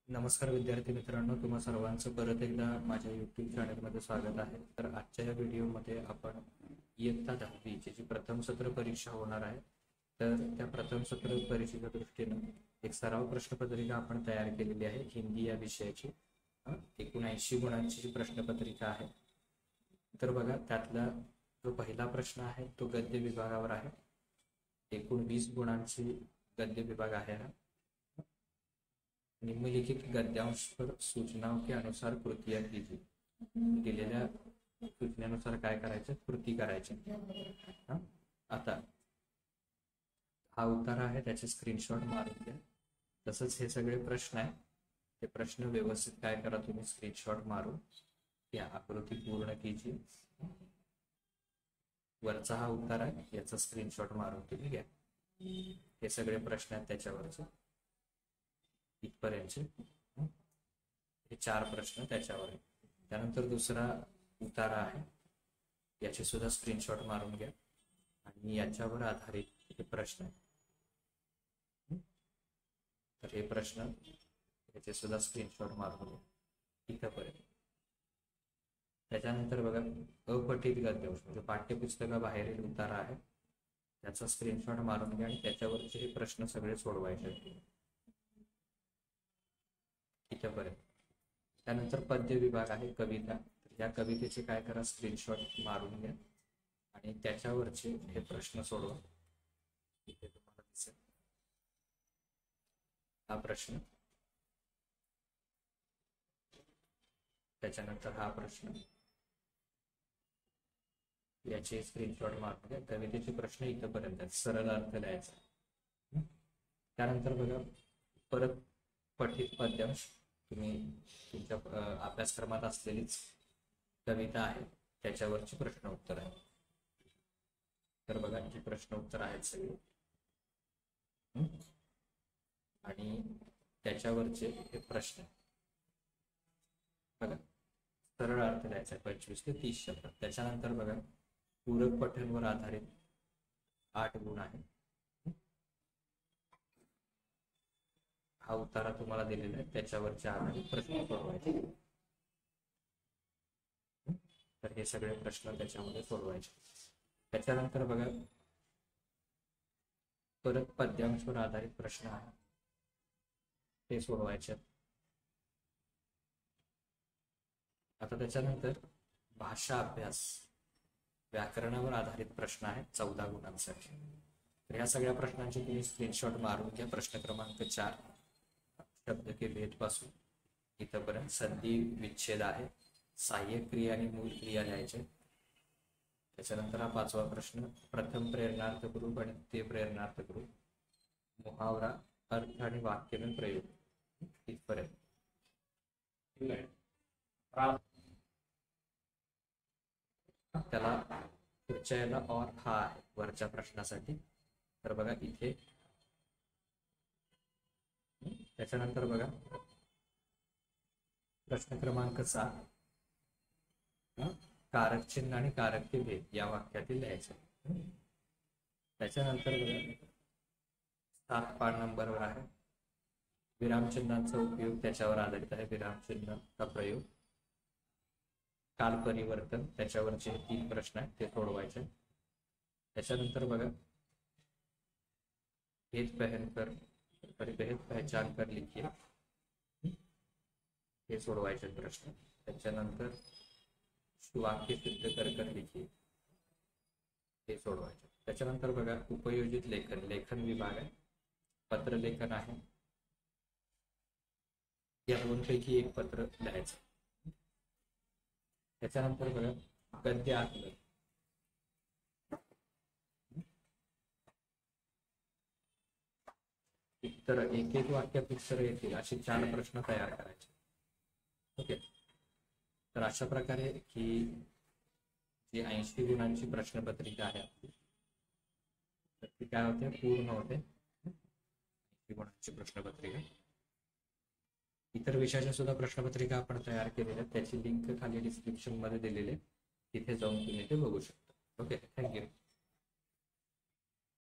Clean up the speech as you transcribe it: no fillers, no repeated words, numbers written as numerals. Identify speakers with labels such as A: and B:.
A: नमस्कार विद्यार्थी मित्रांनो, तुम्हा सर्वांचं परत एकदा माझ्या यूट्यूब चॅनलमध्ये स्वागत आहे. तर आजच्या या व्हिडिओमध्ये आपण इयत्ता 10वीची जी प्रथम सत्र परीक्षा होणार आहे, तर त्या प्रथम सत्र परीक्षेच्या दृष्टीनं एक सराव प्रश्नपत्रिका आपण तयार केलेली आहे हिंदी या विषयाची. 79 गुणांची जी प्रश्नपत्रिका आहे. तर बघा, त्यातला जो पहिला प्रश्न आहे तो गद्य विभागावर आहे. एकूण 20 गुणांची गद्य विभाग आहे हा. निम्नलिखित गद्यांश पर सूचनाओं के अनुसार कृतियां कीजिए. दिलेल्या सूचनेनुसार काय करायचं, कृती करायच्या. आता हा उतारा आहे, त्याचे स्क्रीनशॉट मारून घ्या. तसंच हे सगळे प्रश्न आहे, ते प्रश्न व्यवस्थित काय करा तुम्ही, स्क्रीनशॉट मारून या आकृती पूर्ण कीजिए. वरचा हा उतारा आहे, याचा स्क्रीनशॉट मारून तुम्ही घ्या. हे सगळे प्रश्न आहेत त्याच्यावरचे इथपर्यंतचे. हे 4 प्रश्न त्याच्यावर आहे. त्यानंतर दुसरा उतारा आहे, याचे सुद्धा स्क्रीनशॉट मारून घ्या आणि याच्यावर आधारित हे प्रश्न आहे. तर हे प्रश्न याचे सुद्धा स्क्रीनशॉट मारून घ्या इथपर्यंत. त्याच्यानंतर बघा, अपठित गद्यांश म्हणजे पाठ्यपुस्तकाबाहेरील उतारा आहे, त्याचा स्क्रीनशॉट मारून घ्या आणि त्याच्यावरचे हे प्रश्न सगळे सोडवायचे इथपर्यंत. त्यानंतर पद्य विभाग आहे, कविता. तर या कवितेचे काय करा, स्क्रीनशॉट मारून घ्या आणि त्याच्यावरचे हे प्रश्न सोडवा. इथे तुम्हाला दिसेल हा प्रश्न, त्याच्यानंतर हा प्रश्न, याचे स्क्रीनशॉट मारून घ्या. कवितेचे प्रश्न इथपर्यंत आहेत, सरळ अर्थ लिहायचा. त्यानंतर बघा, परत पठित पद्यांश. तुम्ही तुमच्या अभ्यासक्रमात असलेलीच कविता आहे, त्याच्यावरची प्रश्न उत्तर आहे. तर बघा, जी प्रश्न उत्तर आहेत सगळे आणि त्याच्यावरचे हे प्रश्न बघा, सरळ अर्थ द्यायचा आहे, 25 ते 30 शब्द. त्याच्यानंतर बघा, पूरक पठणवर आधारित 8 गुण आहे. हा उतारा तुम्हाला दिलेला आहे, त्याच्यावरच्या आधारित प्रश्न सोडवायचे. तर हे सगळे प्रश्न त्याच्यामध्ये सोडवायचे. त्याच्यानंतर बघा, परत पद्यांशावर आधारित प्रश्न आहे, ते सोडवायचे. आता त्याच्यानंतर भाषा अभ्यास, व्याकरणावर आधारित प्रश्न आहेत 14 गुणांसाठी. तर या सगळ्या प्रश्नांचे तुम्ही स्क्रीनशॉट मारून घ्या. प्रश्न क्रमांक 4, शब्द के भेद पासून इथपर्यंत संधी विच्छेद आहे, सहाय्यक क्रिया आणि मूल क्रिया लिहायचे. त्याच्यानंतर हा 5वा प्रश्न, प्रथम प्रेरणार्थ ग्रुप आणि ते प्रेरणार्थ ग्रुप, मुहावरा, अर्थ आणि वाक्य में प्रयोग इथपर्यंत. त्याला पुढच्या याला और हा आहे वरच्या प्रश्नासाठी. तर बघा इथे, त्याच्यानंतर बघा, प्रश्न क्रमांक 7, कारक चिन्ह आणि कारक के भेद या वाक्यातील लिहायचे. त्याच्यानंतर बघा, 7 पान नंबरवर आहे, विरामचिन्हांचा उपयोग, त्याच्यावर आधारित आहे विरामचिन्ह का प्रयोग. काल परिवर्तन, त्याच्यावरचे 3 प्रश्न आहेत, ते सोडवायचे. त्याच्यानंतर बघा, भेद पहचान कर लिखिए, हे सोडवायचे प्रश्न. त्याच्यानंतर वाक्य सिद्ध कर लिखिए, हे सोडवायचे. त्याच्यानंतर बघा, उपयोजित लेखन, लेखन विभाग आहे, पत्रलेखन आहे. या 2 पैकी एक पत्र लिहायचं. त्याच्यानंतर बघा, गद्य आकलन, उत्तर, एक वाक्यात उत्तर येतील असे 4 प्रश्न तयार करायचे. ओके. तर अशा प्रकारे ही जी 80 गुणांची प्रश्नपत्रिका आहे आपली, तर ती काय होते, पूर्ण होते. 80 गुणांची प्रश्नपत्रिका. इतर विषयाच्या सुद्धा प्रश्नपत्रिका आपण तयार केलेल्या, त्याची लिंक खाली डिस्क्रिप्शन मध्ये दिलेली आहे, तिथे जाऊन तुम्ही ते बघू शकता. Okay, thank you.